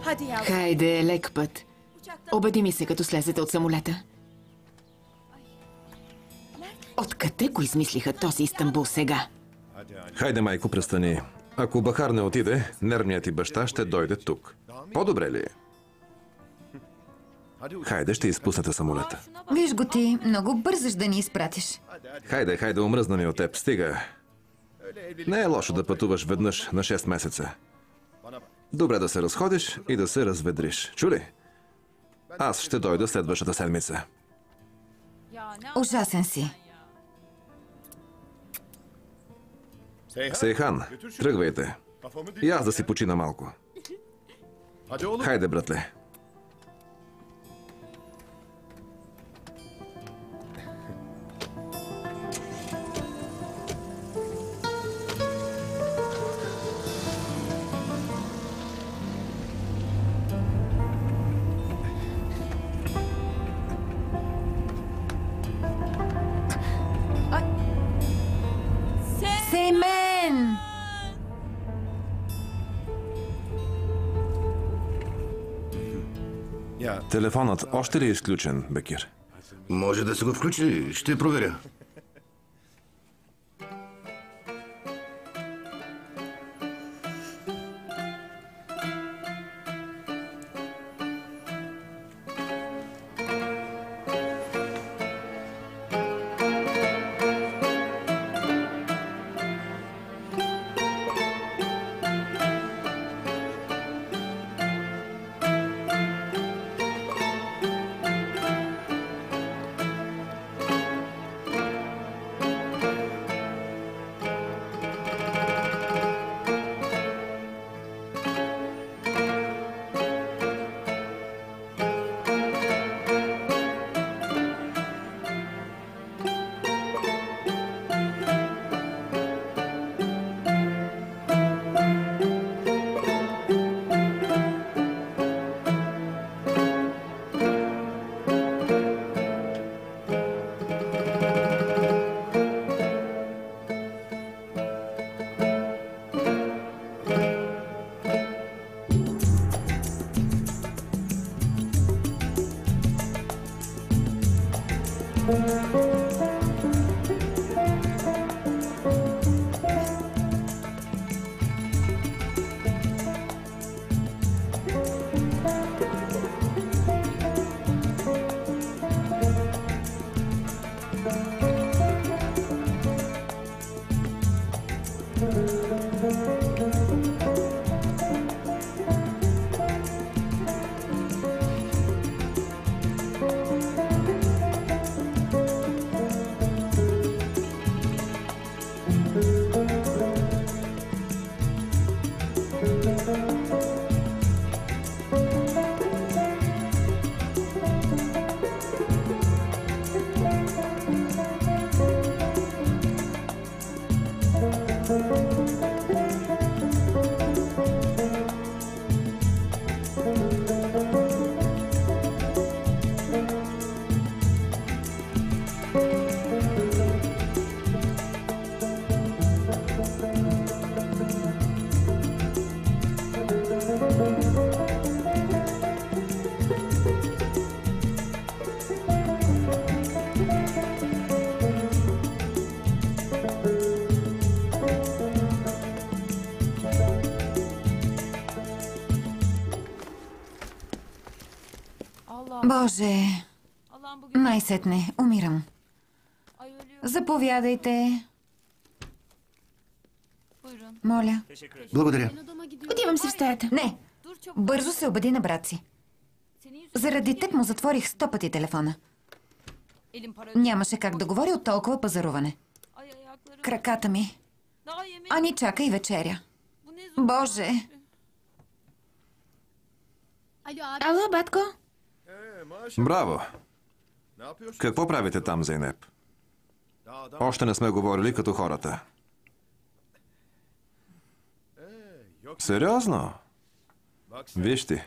Хайде, лек път. Обади ми се, като слезете от самолета. Откъде го измислиха този Истанбул сега? Хайде, майко, престани. Ако Бахар не отиде, нервният ти баща ще дойде тук. По-добре ли е? Хайде, ще изпуснете самолета. Виж го ти, много бързаш да ни изпратиш. Хайде, омръзна ми от теб. Стига. Не е лошо да пътуваш веднъж на 6 месеца. Добре да се разходиш и да се разведриш. Чули? Аз ще дойда следващата седмица. Ужасен си. Сейхан, тръгвайте. И аз да си почина малко. Хайде, братле. Сеймен! Телефонът още ли е изключен, Бекир? Може да се го включи, ще проверя. Боже, най-сетне, умирам. Заповядайте. Моля. Благодаря. Отивам си в стаята. Не, бързо се обади на брат си. Заради теб му затворих 100 пъти телефона. Нямаше как да говори от толкова пазаруване. Краката ми. А ни чака и вечеря. Боже! Ало, батко? Браво! Какво правите там, Зейнеп? Още не сме говорили като хората. Сериозно? Виж ти.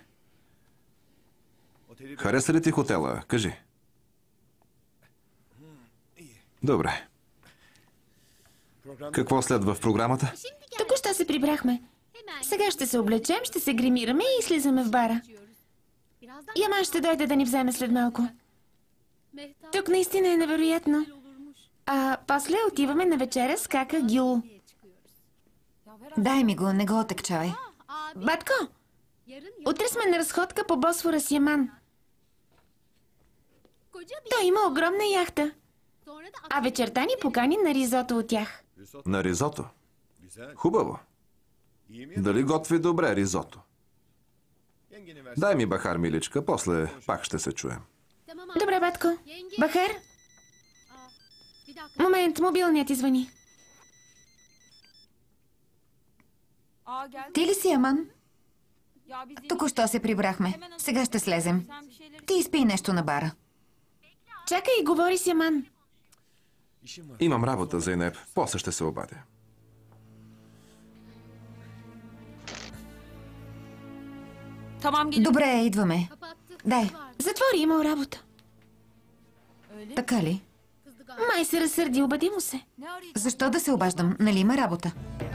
Хареса ли ти хотела? Кажи. Добре. Какво следва в програмата? Току-що се прибрахме. Сега ще се облечем, ще се гримираме и слизаме в бара. Яман ще дойде да ни вземе след малко. Тук наистина е невероятно. А после отиваме на вечеря с кака Гюл. Дай ми го, не го отекчавай. Батко, утре сме на разходка по Босфора с Яман. Той има огромна яхта. А вечерта ни покани на ризото от тях. На ризото? Хубаво. Дали готви добре ризото? Дай ми бахар, миличка, после пак ще се чуем. Добре, батко. Бахар? Момент, мобилният ти звъни. Ти ли си, Яман? Току-що се прибрахме. Сега ще слезем. Ти изпий нещо на бара. Чакай, говори с Яман. Имам работа, Зейнеп. После ще се обадя. Добре, идваме. Дай. Затвори, имал работа. Така ли? Май се разсърди, обади му се. Защо да се обаждам? Нали има работа?